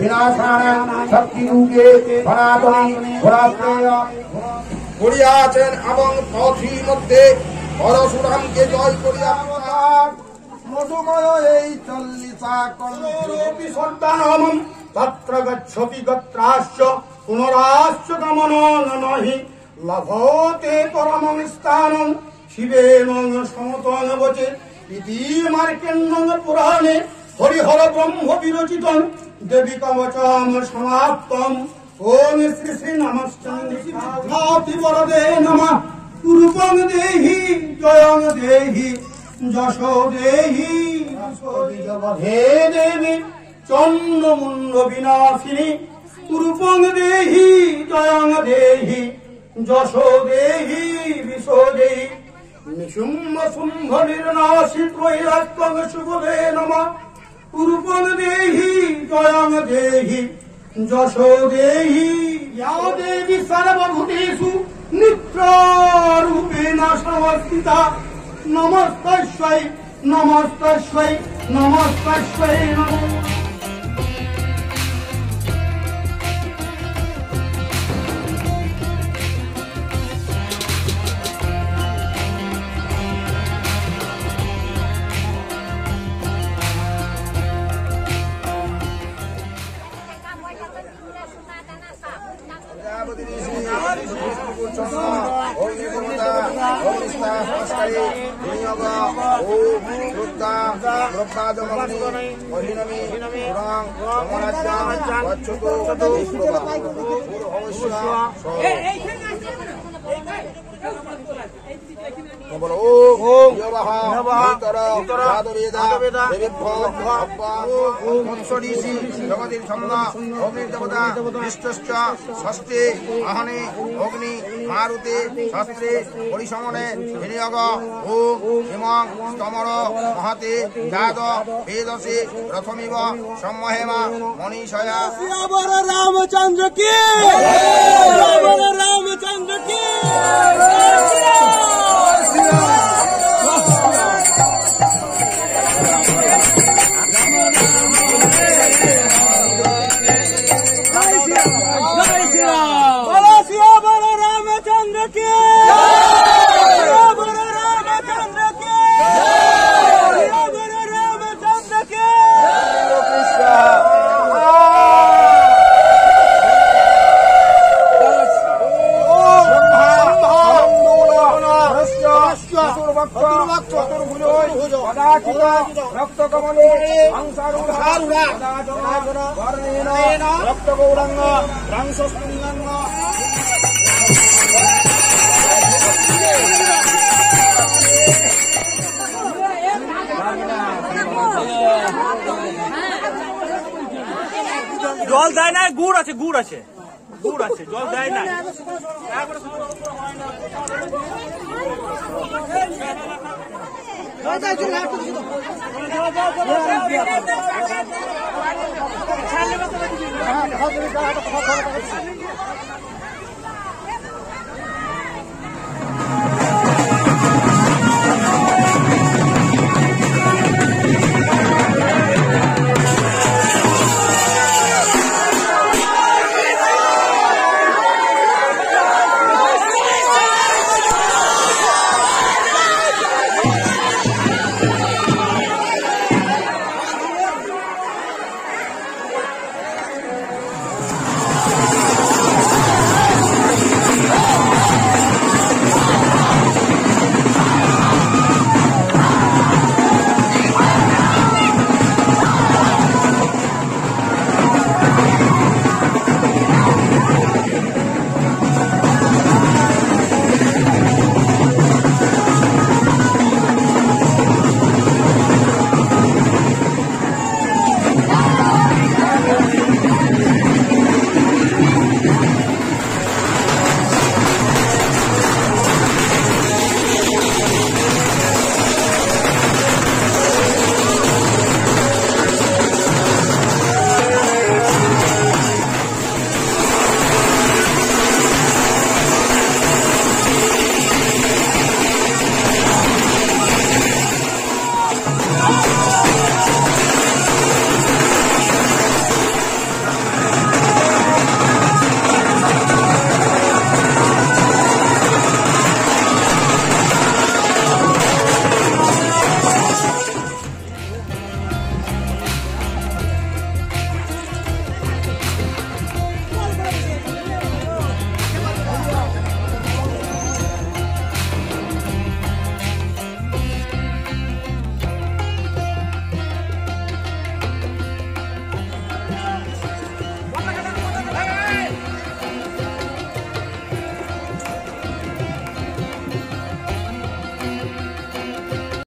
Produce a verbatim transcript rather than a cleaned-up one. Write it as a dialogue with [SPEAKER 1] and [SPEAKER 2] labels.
[SPEAKER 1] বিনাশানাং শক্তিরূপে সনাতনী ঘোরাশ্রয় করিয়াছেন এবং পথি মধ্যে পরশুরামকে জয় করিয়া মধুময় এই চল্লিশা কল্পি সন্তানম তত্র গচ্ছতি গত্রাশ্চ পুনরাশ্চ গমনং নহি লভতে পরমং স্থানং শিবেন সমতং বচে ইতি মার্কেন্ডং পুরাণে হরিহর ব্রহ্ম বিরচিতং দেবী কবচম সমাপ্তম ওম শ্রী শ্রী নমস্তে বরদে নমঃ রূপং দেহি জয়ং দেহি যশো দেহি হে দেবী চন্দ্রমুণ্ড বিনাশিনী রূপং দেহি জয়ং দেহি যশো দেহি বিশো দেহি নিশুম্ভ শুম্ভ নির্নাশি ত্রৈরাত্মং শুভদে নমঃ রূপং দেহি জয়ং দেহি যশো দেহি ইয়া দেবী সর্বভূতেষু নিত্যরূপেণ সংস্থিতা নমস্তস্যৈ নমস্তস্যৈ নমস্তস্যৈ নমঃ ষষ্ঠে আহনে অগ্নি মারুতে শস্ত্রে পরিসমনে বিনিয়োগ ওম হিমং স্তমর মহতে যাদ বেদসে রথমিব সম্মহেমা মনীষয়া রামচন্দ্র কি রামচন্দ্র কি
[SPEAKER 2] জল দেয় না, গুড় আছে গুড় আছে গুড় আছে জল দেয় না।